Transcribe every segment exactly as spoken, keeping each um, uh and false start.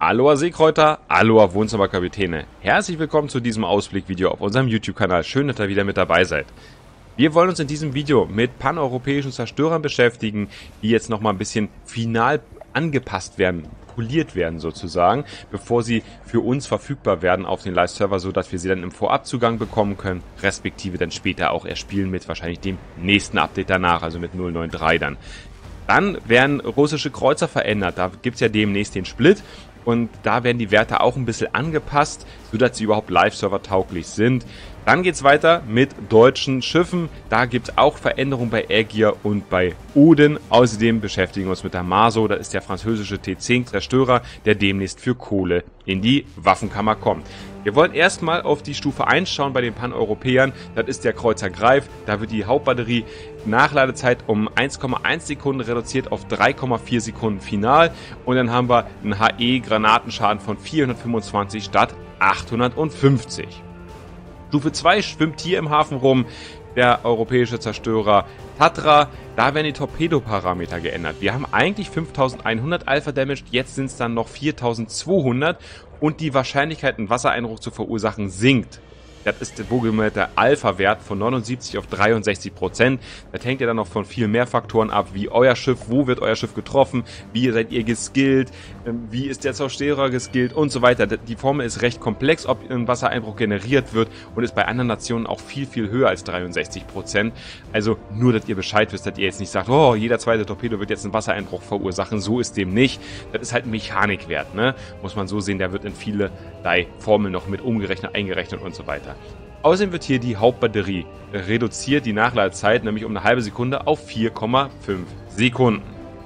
Aloha Seekräuter, Aloha Wohnzimmerkapitäne. Herzlich willkommen zu diesem Ausblickvideo auf unserem YouTube-Kanal. Schön, dass ihr wieder mit dabei seid. Wir wollen uns in diesem Video mit paneuropäischen Zerstörern beschäftigen, die jetzt nochmal ein bisschen final angepasst werden, poliert werden sozusagen, bevor sie für uns verfügbar werden auf den Live-Server, so dass wir sie dann im Vorabzugang bekommen können, respektive dann später auch erspielen mit wahrscheinlich dem nächsten Update danach, also mit null neun drei dann. Dann werden russische Kreuzer verändert, da gibt es ja demnächst den Split. Und da werden die Werte auch ein bisschen angepasst, sodass sie überhaupt Live-Server tauglich sind. Dann geht es weiter mit deutschen Schiffen. Da gibt es auch Veränderungen bei Aegir und bei Odin. Außerdem beschäftigen wir uns mit der Marso. Das ist der französische T zehn Zerstörer, der demnächst für Kohle in die Waffenkammer kommt. Wir wollen erstmal auf die Stufe eins schauen bei den Paneuropäern. Das ist der Kreuzer Greif. Da wird die Hauptbatterie Nachladezeit um eins Komma eins Sekunden reduziert auf drei Komma vier Sekunden final. Und dann haben wir einen H E-Granatenschaden von vierhundertfünfundzwanzig statt achthundertfünfzig. Stufe zwei schwimmt hier im Hafen rum der europäische Zerstörer Tatra. Da werden die Torpedoparameter geändert. Wir haben eigentlich fünftausendeinhundert Alpha Damage, jetzt sind es dann noch viertausendzweihundert und die Wahrscheinlichkeit, einen Wassereinbruch zu verursachen, sinkt. Das ist der wohlgemerkte Alpha-Wert von neunundsiebzig auf dreiundsechzig Prozent. Das hängt ja dann noch von viel mehr Faktoren ab, wie euer Schiff, wo wird euer Schiff getroffen, wie seid ihr geskillt, wie ist der Zerstörer geskillt und so weiter. Die Formel ist recht komplex, ob ein Wassereinbruch generiert wird und ist bei anderen Nationen auch viel, viel höher als dreiundsechzig Prozent. Also nur, dass ihr Bescheid wisst, dass ihr jetzt nicht sagt, oh, jeder zweite Torpedo wird jetzt einen Wassereinbruch verursachen. So ist dem nicht. Das ist halt ein Mechanikwert, ne? Muss man so sehen, der wird in vielerlei Formeln noch mit umgerechnet, eingerechnet und so weiter. Außerdem wird hier die Hauptbatterie reduziert, die Nachladezeit nämlich um eine halbe Sekunde auf vier Komma fünf Sekunden.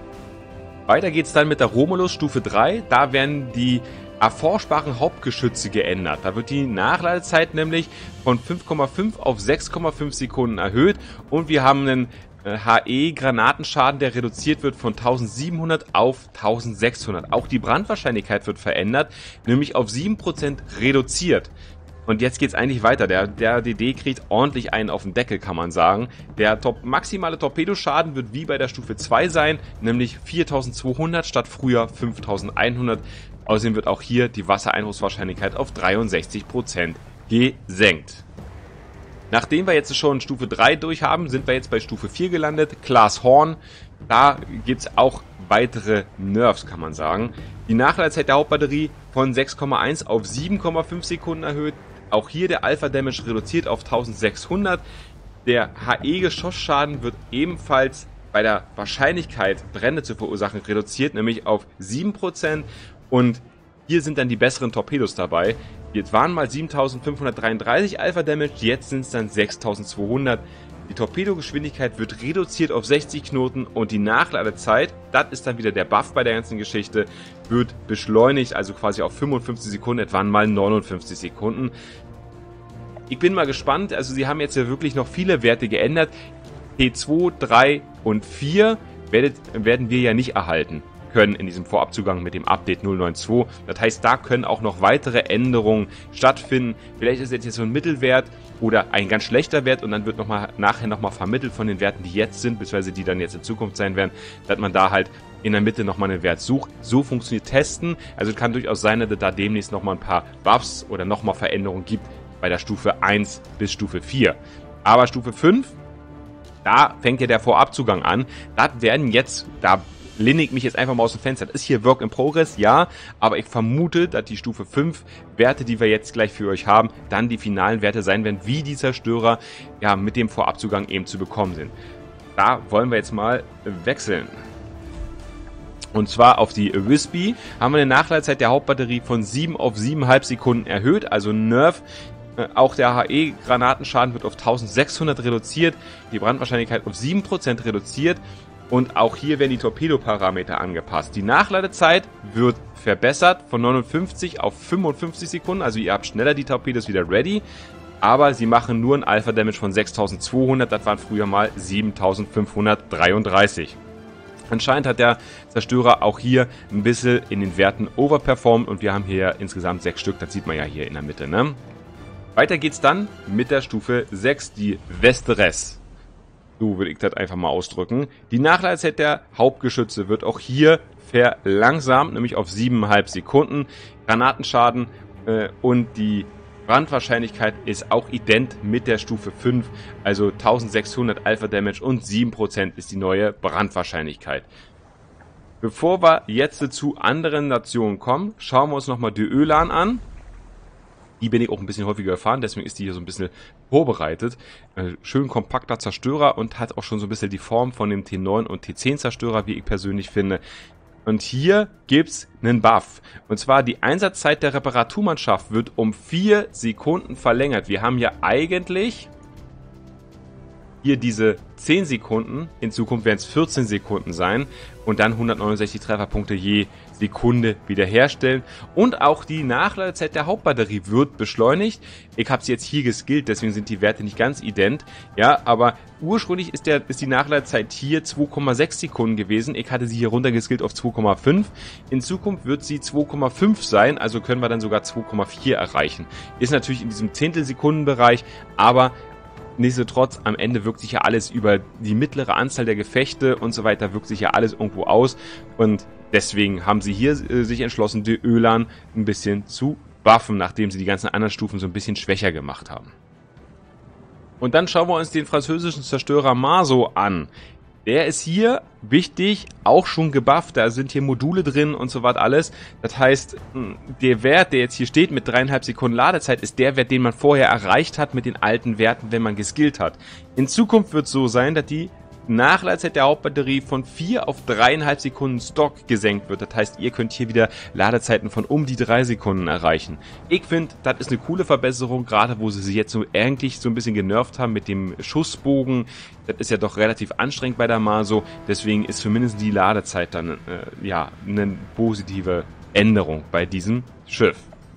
Weiter geht es dann mit der Romulus Stufe drei. Da werden die erforschbaren Hauptgeschütze geändert. Da wird die Nachladezeit nämlich von fünf Komma fünf auf sechs Komma fünf Sekunden erhöht und wir haben einen H E-Granatenschaden, der reduziert wird von eintausendsiebenhundert auf eintausendsechshundert. Auch die Brandwahrscheinlichkeit wird verändert, nämlich auf sieben Prozent reduziert. Und jetzt geht's eigentlich weiter. Der, der D D kriegt ordentlich einen auf den Deckel, kann man sagen. Der Top maximale Torpedoschaden wird wie bei der Stufe zwei sein, nämlich viertausendzweihundert statt früher fünftausendeinhundert. Außerdem wird auch hier die Wassereinbruchswahrscheinlichkeit auf dreiundsechzig Prozent gesenkt. Nachdem wir jetzt schon Stufe drei durch haben, sind wir jetzt bei Stufe vier gelandet. Class Horn. Da gibt es auch weitere Nerfs, kann man sagen. Die Nachladezeit der Hauptbatterie von sechs Komma eins auf sieben Komma fünf Sekunden erhöht. Auch hier der Alpha Damage reduziert auf eintausendsechshundert. Der H E-Geschossschaden wird ebenfalls bei der Wahrscheinlichkeit, Brände zu verursachen, reduziert, nämlich auf sieben Prozent. Und hier sind dann die besseren Torpedos dabei. Jetzt waren mal siebentausendfünfhundertdreiunddreißig Alpha Damage, jetzt sind es dann sechstausendzweihundert. Die Torpedogeschwindigkeit wird reduziert auf sechzig Knoten und die Nachladezeit, das ist dann wieder der Buff bei der ganzen Geschichte, wird beschleunigt, also quasi auf fünfundfünfzig Sekunden, etwa mal neunundfünfzig Sekunden. Ich bin mal gespannt, also sie haben jetzt ja wirklich noch viele Werte geändert. T zwei, drei und vier werdet, werden wir ja nicht erhalten können in diesem Vorabzugang mit dem Update null neun zwei. Das heißt, da können auch noch weitere Änderungen stattfinden. Vielleicht ist jetzt so ein Mittelwert oder ein ganz schlechter Wert und dann wird noch mal, nachher nochmal vermittelt von den Werten, die jetzt sind, beziehungsweise die dann jetzt in Zukunft sein werden, dass man da halt in der Mitte nochmal einen Wert sucht. So funktioniert Testen. Also es kann durchaus sein, dass es da demnächst nochmal ein paar Buffs oder nochmal Veränderungen gibt bei der Stufe eins bis Stufe vier. Aber Stufe fünf, da fängt ja der Vorabzugang an. Das werden jetzt, da lehne ich mich jetzt einfach mal aus dem Fenster. Das ist hier Work in Progress, ja, aber ich vermute, dass die Stufe fünf Werte, die wir jetzt gleich für euch haben, dann die finalen Werte sein werden, wie die Zerstörer ja mit dem Vorabzugang eben zu bekommen sind. Da wollen wir jetzt mal wechseln. Und zwar auf die Wispy haben wir eine Nachladezeit der Hauptbatterie von sieben auf sieben Komma fünf Sekunden erhöht, also Nerf. Auch der H E-Granatenschaden wird auf eintausendsechshundert reduziert, die Brandwahrscheinlichkeit auf sieben Prozent reduziert. Und auch hier werden die Torpedoparameter angepasst. Die Nachladezeit wird verbessert von neunundfünfzig auf fünfundfünfzig Sekunden. Also ihr habt schneller die Torpedos wieder ready. Aber sie machen nur einen Alpha Damage von sechstausendzweihundert. Das waren früher mal siebentausendfünfhundertdreiunddreißig. Anscheinend hat der Zerstörer auch hier ein bisschen in den Werten overperformed. Und wir haben hier insgesamt sechs Stück. Das sieht man ja hier in der Mitte, ne? Weiter geht's dann mit der Stufe sechs, die Vesteres. So würde ich das einfach mal ausdrücken. Die Nachladezeit der Hauptgeschütze wird auch hier verlangsamt, nämlich auf sieben Komma fünf Sekunden. Granatenschaden äh, und die Brandwahrscheinlichkeit ist auch ident mit der Stufe fünf, also eintausendsechshundert Alpha Damage und sieben Prozent ist die neue Brandwahrscheinlichkeit. Bevor wir jetzt zu anderen Nationen kommen, schauen wir uns nochmal die Ölan an. Die bin ich auch ein bisschen häufiger gefahren, deswegen ist die hier so ein bisschen vorbereitet. Äh, schön kompakter Zerstörer und hat auch schon so ein bisschen die Form von dem T neun und T zehn Zerstörer, wie ich persönlich finde. Und hier gibt's einen Buff. Und zwar die Einsatzzeit der Reparaturmannschaft wird um vier Sekunden verlängert. Wir haben ja eigentlich hier diese zehn Sekunden, in Zukunft werden es vierzehn Sekunden sein und dann hundertneunundsechzig Trefferpunkte je Sekunde wiederherstellen. Und auch die Nachladezeit der Hauptbatterie wird beschleunigt. Ich habe es jetzt hier geskillt, deswegen sind die Werte nicht ganz ident. Ja, aber ursprünglich ist, der, ist die Nachladezeit hier zwei Komma sechs Sekunden gewesen. Ich hatte sie hier runtergeskillt auf zwei Komma fünf. In Zukunft wird sie zwei Komma fünf sein, also können wir dann sogar zwei Komma vier erreichen. Ist natürlich in diesem Zehntelsekundenbereich, aber nichtsdestotrotz, am Ende wirkt sich ja alles über die mittlere Anzahl der Gefechte und so weiter, wirkt sich ja alles irgendwo aus. Und deswegen haben sie hier äh, sich entschlossen, die Ölan ein bisschen zu buffen, nachdem sie die ganzen anderen Stufen so ein bisschen schwächer gemacht haben. Und dann schauen wir uns den französischen Zerstörer Marceau an. Der ist hier, wichtig, auch schon gebufft, da sind hier Module drin und so was alles. Das heißt, der Wert, der jetzt hier steht mit dreieinhalb Sekunden Ladezeit, ist der Wert, den man vorher erreicht hat mit den alten Werten, wenn man geskillt hat. In Zukunft wird es so sein, dass die Nachladezeit der Hauptbatterie von vier auf dreieinhalb Sekunden Stock gesenkt wird. Das heißt, ihr könnt hier wieder Ladezeiten von um die drei Sekunden erreichen. Ich finde, das ist eine coole Verbesserung, gerade wo sie sie jetzt so eigentlich so ein bisschen genervt haben mit dem Schussbogen. Das ist ja doch relativ anstrengend bei der Marceau. Deswegen ist zumindest die Ladezeit dann äh, ja eine positive Änderung bei diesem Schiff.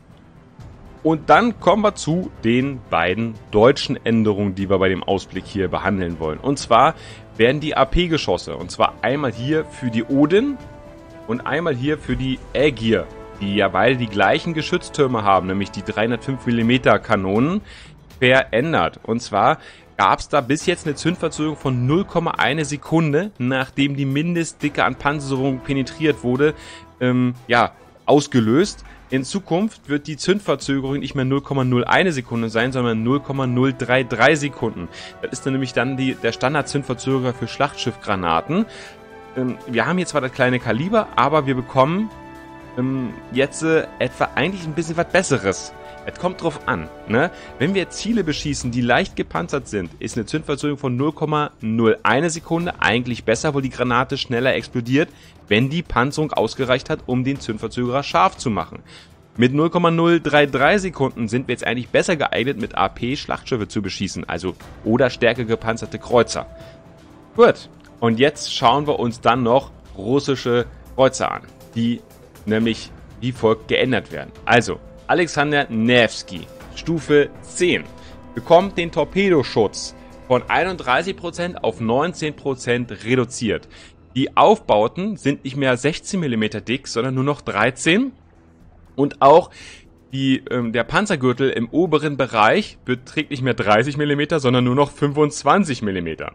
Und dann kommen wir zu den beiden deutschen Änderungen, die wir bei dem Ausblick hier behandeln wollen. Und zwar werden die A P-Geschosse, und zwar einmal hier für die Odin und einmal hier für die Aegir, die ja beide die gleichen Geschütztürme haben, nämlich die dreihundertfünf Millimeter Kanonen, verändert. Und zwar gab es da bis jetzt eine Zündverzögerung von null Komma eins Sekunde, nachdem die Mindestdicke an Panzerung penetriert wurde, ähm, ja, ausgelöst. In Zukunft wird die Zündverzögerung nicht mehr null Komma null eins Sekunde sein, sondern null Komma null drei drei Sekunden. Das ist dann nämlich dann die, der Standard-Zündverzögerer für Schlachtschiffgranaten. Ähm, wir haben hier zwar das kleine Kaliber, aber wir bekommen ähm, jetzt äh, etwa eigentlich ein bisschen was Besseres. Es kommt drauf an, ne? Wenn wir Ziele beschießen, die leicht gepanzert sind, ist eine Zündverzögerung von null Komma null eins Sekunde eigentlich besser, weil die Granate schneller explodiert, wenn die Panzerung ausgereicht hat, um den Zündverzögerer scharf zu machen. Mit null Komma null drei drei Sekunden sind wir jetzt eigentlich besser geeignet, mit A P Schlachtschiffe zu beschießen, also oder stärker gepanzerte Kreuzer. Gut, und jetzt schauen wir uns dann noch russische Kreuzer an, die nämlich wie folgt geändert werden. Also, Alexander Nevsky, Stufe zehn, bekommt den Torpedoschutz von einunddreißig Prozent auf neunzehn Prozent reduziert. Die Aufbauten sind nicht mehr sechzehn Millimeter dick, sondern nur noch dreizehn. Und auch die, ähm, der Panzergürtel im oberen Bereich beträgt nicht mehr dreißig Millimeter, sondern nur noch fünfundzwanzig Millimeter.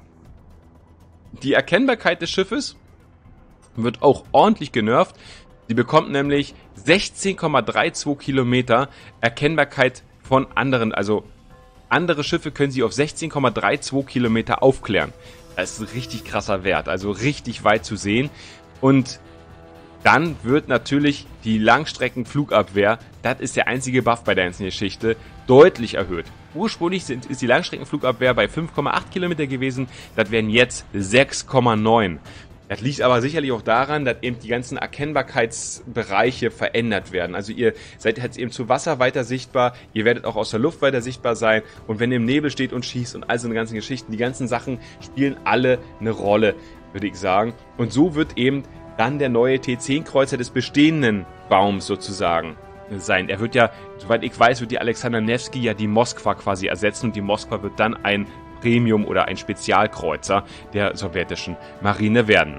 Die Erkennbarkeit des Schiffes wird auch ordentlich genervt. Sie bekommt nämlich sechzehn Komma zweiunddreißig Kilometer Erkennbarkeit von anderen, also andere Schiffe können sie auf sechzehn Komma zweiunddreißig Kilometer aufklären. Das ist ein richtig krasser Wert, also richtig weit zu sehen. Und dann wird natürlich die Langstreckenflugabwehr, das ist der einzige Buff bei der ganzen Geschichte, deutlich erhöht. Ursprünglich sind, ist die Langstreckenflugabwehr bei fünf Komma acht Kilometer gewesen, das wären jetzt sechs Komma neun. Das liegt aber sicherlich auch daran, dass eben die ganzen Erkennbarkeitsbereiche verändert werden. Also ihr seid jetzt eben zu Wasser weiter sichtbar, ihr werdet auch aus der Luft weiter sichtbar sein und wenn ihr im Nebel steht und schießt und all so eine ganzen Geschichten, die ganzen Sachen spielen alle eine Rolle, würde ich sagen. Und so wird eben dann der neue T zehn Kreuzer des bestehenden Baums sozusagen sein. Er wird ja, soweit ich weiß, wird die Alexander Nevsky ja die Moskwa quasi ersetzen und die Moskwa wird dann ein Premium- oder ein Spezialkreuzer der sowjetischen Marine werden.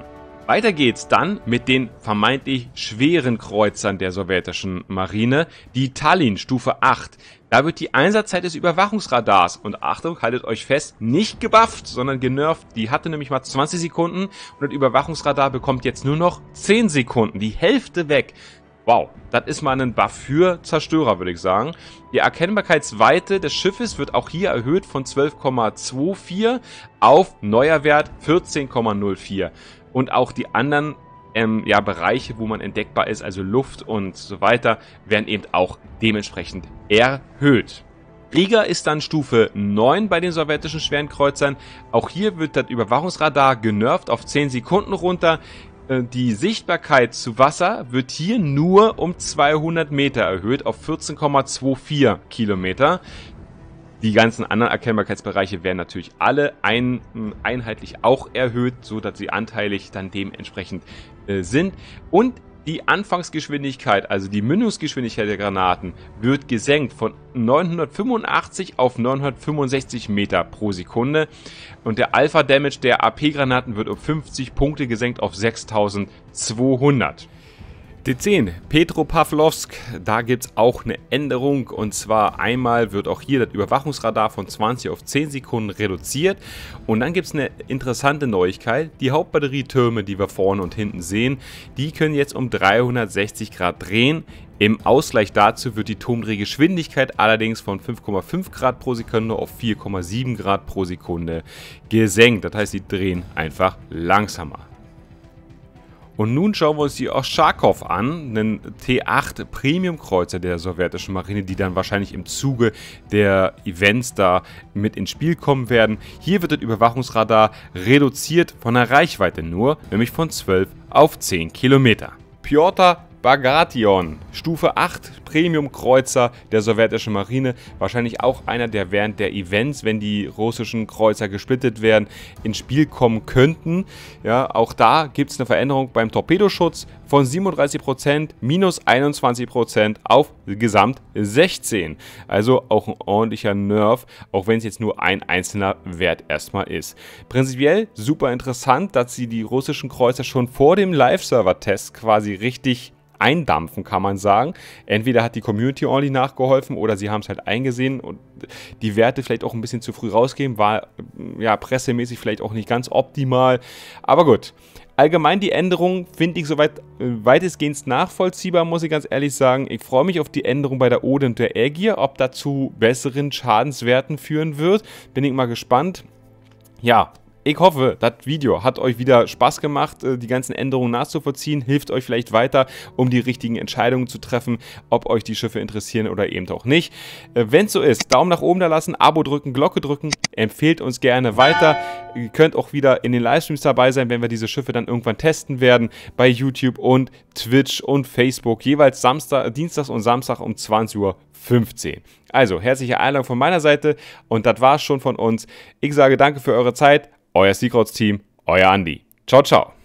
Weiter geht's dann mit den vermeintlich schweren Kreuzern der sowjetischen Marine, die Tallinn Stufe acht. Da wird die Einsatzzeit des Überwachungsradars, und Achtung, haltet euch fest, nicht gebufft, sondern genervt. Die hatte nämlich mal zwanzig Sekunden und das Überwachungsradar bekommt jetzt nur noch zehn Sekunden, die Hälfte weg. Wow, das ist mal ein Buff für Zerstörer, würde ich sagen. Die Erkennbarkeitsweite des Schiffes wird auch hier erhöht von zwölf Komma vierundzwanzig auf neuer Wert vierzehn Komma null vier. Und auch die anderen ähm, ja, Bereiche, wo man entdeckbar ist, also Luft und so weiter, werden eben auch dementsprechend erhöht. Riga ist dann Stufe neun bei den sowjetischen schweren Kreuzern. Auch hier wird das Überwachungsradar genervt auf zehn Sekunden runter. Die Sichtbarkeit zu Wasser wird hier nur um zweihundert Meter erhöht auf vierzehn Komma vierundzwanzig Kilometer. Die ganzen anderen Erkennbarkeitsbereiche werden natürlich alle ein, einheitlich auch erhöht, so dass sie anteilig dann dementsprechend äh, sind. Und die Anfangsgeschwindigkeit, also die Mündungsgeschwindigkeit der Granaten, wird gesenkt von neunhundertfünfundachtzig auf neunhundertfünfundsechzig Meter pro Sekunde. Und der Alpha-Damage der A P-Granaten wird um fünfzig Punkte gesenkt auf sechstausendzweihundert. D zehn, Petropavlovsk, da gibt es auch eine Änderung, und zwar einmal wird auch hier das Überwachungsradar von zwanzig auf zehn Sekunden reduziert, und dann gibt es eine interessante Neuigkeit: Die Hauptbatterietürme, die wir vorne und hinten sehen, die können jetzt um dreihundertsechzig Grad drehen. Im Ausgleich dazu wird die Turmdrehgeschwindigkeit allerdings von fünf Komma fünf Grad pro Sekunde auf vier Komma sieben Grad pro Sekunde gesenkt, das heißt, sie drehen einfach langsamer. Und nun schauen wir uns die Oschakov an, einen T acht Premium-Kreuzer der sowjetischen Marine, die dann wahrscheinlich im Zuge der Events da mit ins Spiel kommen werden. Hier wird das Überwachungsradar reduziert von der Reichweite nur, nämlich von zwölf auf zehn Kilometer. Pjotr Bagration, Stufe acht Premium-Kreuzer der sowjetischen Marine, wahrscheinlich auch einer, der während der Events, wenn die russischen Kreuzer gesplittet werden, ins Spiel kommen könnten. Ja, auch da gibt es eine Veränderung beim Torpedoschutz von siebenunddreißig Prozent minus einundzwanzig Prozent auf gesamt sechzehn. Also auch ein ordentlicher Nerv, auch wenn es jetzt nur ein einzelner Wert erstmal ist. Prinzipiell super interessant, dass sie die russischen Kreuzer schon vor dem Live-Server-Test quasi richtig eindampfen, kann man sagen. Entweder hat die Community ordentlich nachgeholfen oder sie haben es halt eingesehen und die Werte vielleicht auch ein bisschen zu früh rausgeben. War ja pressemäßig vielleicht auch nicht ganz optimal. Aber gut. Allgemein die Änderung finde ich soweit weitestgehend nachvollziehbar, muss ich ganz ehrlich sagen. Ich freue mich auf die Änderung bei der Ode und der Aegir. Ob dazu besseren Schadenswerten führen wird, bin ich mal gespannt. Ja, ich hoffe, das Video hat euch wieder Spaß gemacht, die ganzen Änderungen nachzuvollziehen, hilft euch vielleicht weiter, um die richtigen Entscheidungen zu treffen, ob euch die Schiffe interessieren oder eben auch nicht. Wenn es so ist, Daumen nach oben da lassen, Abo drücken, Glocke drücken, empfehlt uns gerne weiter. Ihr könnt auch wieder in den Livestreams dabei sein, wenn wir diese Schiffe dann irgendwann testen werden, bei YouTube und Twitch und Facebook, jeweils Samstag, Dienstags und Samstag um zwanzig Uhr fünfzehn. Also, herzliche Einladung von meiner Seite, und das war's schon von uns. Ich sage danke für eure Zeit. Euer Seacrowds Team, euer Andi. Ciao, ciao.